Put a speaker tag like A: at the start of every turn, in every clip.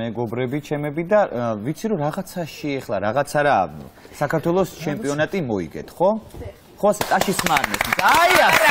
A: მეგობრები ჩემები და ვიცი რომ რაღაცაში ეხლა რაღაცა რა საქართველოს ჩემპიონატი მოიგეთ, ხო? ხო, ტაშის მარნეს. აი ასე.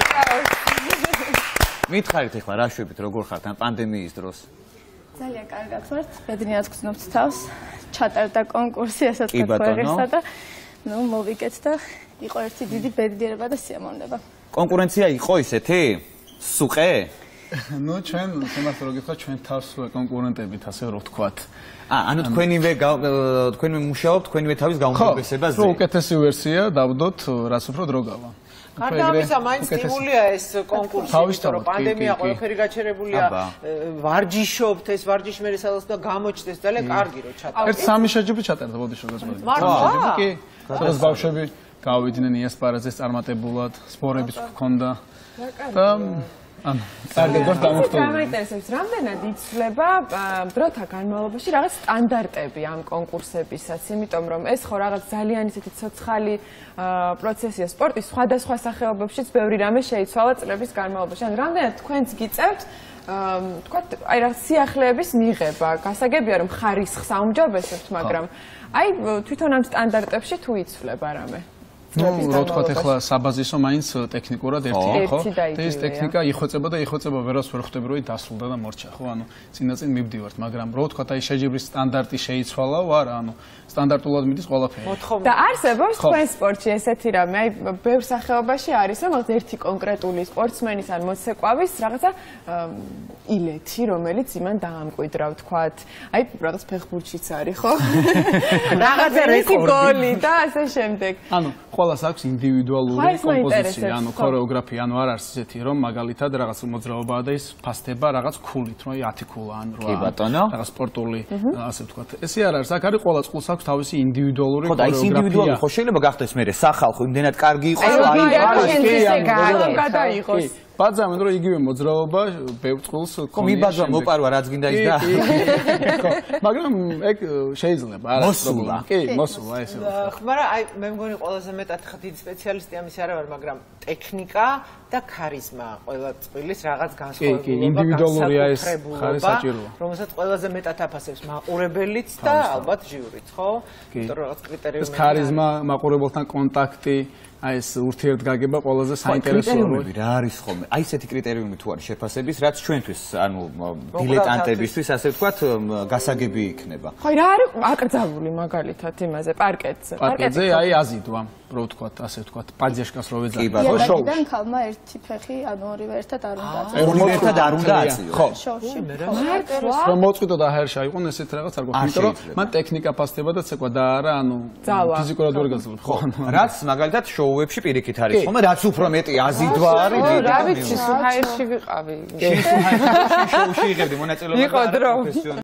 A: მითხარით ეხლა რა შვებით როგორ ხართ ამ პანდემიის დროს?
B: ძალიან კარგად ვართ. ბედნიერად გრძნობთ თავს. ჩატარდა კონკურსი, ასაც გაგვეღირსა და ნუ მოვიგეთ და იყო ერთი დიდი ბედნიერება და სიამოვნება.
A: კონკურენცია იყო ისეთი? სუყე?
C: ნუ ჩვენ თემას რო გიხსნა ჩვენ თავს კონკურენტებით ასე რო ვთქვათ.
A: ანუ თქვენივე მუშაობთ, თქვენივე თავის გაუმჯობესებაზე.
C: ხო, უკეთესი ვერსია დავდოთ, რაც უფრო დრო გავა.
D: გარდა ამისა, მაინც სტიმულია ეს კონკურსი, იმიტომ რომ პანდემია ყველაფერი გაჩერებულია, ვარჯიშობთ, ეს ვარჯიში მე სადაც და გამოჩნდეს ძალიან კარგი რო ჩატარდეს.
C: ერთ სამი შეჯიბრი ჩატარდა, ბოდიშო გასმენთ.
D: მართლა?
C: კი, სადაც ბავშვები გავიდნენ იასპარეზეს წარმატებულად, სპორებიც ჰქონდა. და ანუ კარგი გორ დამოხტული.
E: გამაინტერესებს, რამდენად იცვლება დროთა განმავლობაში რაღაც სტანდარტები ამ კონკურსებისაც, იმიტომ რომ ეს ხო რაღაც ძალიან ისეთი ცოცხალი პროცესია სპორტის სხვადასხვა სახეობებშიც ბევრი რამე შეიცვალა წლების განმავლობაში. ანუ რამდენად თქვენც გიწევთ თქვა აი რა სიახლეების მიღება, გასაგებია რომ ხარისხს აუმჯობესებთ, მაგრამ აი თვითონ ამ სტანდარტებში თუ იცვლება რამე.
C: რო თქვათ ახლა საბაზისო მაინც ტექნიკურად ერთი ხო? და ეს ტექნიკა იხვეწება და იხვეწება, ვერას ვერ ხვდები რომ დასრულდა და მორჩა, ხო? ანუ წინაწინ მივდივართ, მაგრამ რო თქვათ აი შეჯიბრის სტანდარტი შეიცვალა, ვარ, ანუ სტანდარტულად მიდის ყველაფერი.
E: და არსებობს თქვენ სპორტში ესეთი რამე, აი ბევრ სახეობაში არის რომ ერთი კონკრეტული სპორტსმენის ან მოცეკვავის რაღაცა ილეთი, რომელიც იმან დაამკვიდრა, ვთქვათ. აი რაღაც ფეხბურთშიც არის, ხო? რაღაცა რეკორდი და ასე შემდეგ.
C: ანუ ყველას აქვს ინდივიდუალური კომპოზიცია, ანუ ქორეოგრაფია, ანუ არ არის ისეთი რომ მაგალითად რაღაც მოძრაობაა და ის ფასდება რაღაც ქულით, რომ 10 ქულა ან 8.
A: კი ბატონო.
C: რაღაც სპორტული, ასე ვთქვათ. ესე არ არის, აქ არის ყველა წყულს აქვს თავისი ინდივიდუალური
A: ქორეოგრაფია. ხო, და ის ინდივიდუალური ხო შეიძლება გახდეს მე სახალხო იმდენად კარგი იყოს, რომ
E: აი გადაიღოს.
C: ბაძავენ რომ იგივე მოძრაობა ბევრ წყულს
A: ხო მიბაძვა მოპარვა რაც გინდა ის და
C: ხო მაგრამ ეგ შეიძლება არა
A: მოსულა
C: კი მოსულა ესე
D: მაგრამ აი მე მგონი ყველაზე მეტად ხდიდი სპეციალისტი ამის არა ვარ მაგრამ ტექნიკა და ქარიზმა ყველა წყვილის რაღაც განსხვავებული
C: ინდივიდუალურია ეს ხარი საჭიროა
D: რომელსაც ყველაზე მეტად აფასებს მაყურებელიც და ალბათ ჟიურიც ხო იმიტომ რომ რაღაც კრიტერიუმები
C: ეს ქარიზმა მაყურებელთან კონტაქტი აი ეს ურთიერთგაგება ყველაზე საინტერესოა
A: რა არის ხოლმე აი ესეთი კრიტერიუმი თუ არის შეფასების რაც ჩვენთვის ანუ დილეტანტებისთვის ასე ვთქვათ გასაგები იქნება
E: ხო რა არის აკრძალული მაგალითად იმაზე
C: პარკეტზე აი აზიდვა რო ვთქვათ ასე ვთქვათ პაძიაშკას რო ვეძახი
B: ხო შოუიდან ქალმა ერთი ფეხი ანუ ორივე ერთად არ უნდა აწიო
A: ერთად არ უნდა აწიო
C: ხო
B: შოუში
C: რომ მოწყვიტო და ჰერშა იყო ესეთ რაღაც არ გვაქვს იმიტომ რომ მან ტექნიკა ფასდება და ცეკვა და არა ანუ ფიზიკურად ვერ გაძლევ ხო
A: რაც მაგალითად შოუებში პირიქით არის ხოლმე რაც უფრო მეტი აზიდვა არის
E: რა ვიცი სულ ჰაერში ვიყავი
A: შოუში იღებდი მონაწილეობა
E: იყო დრო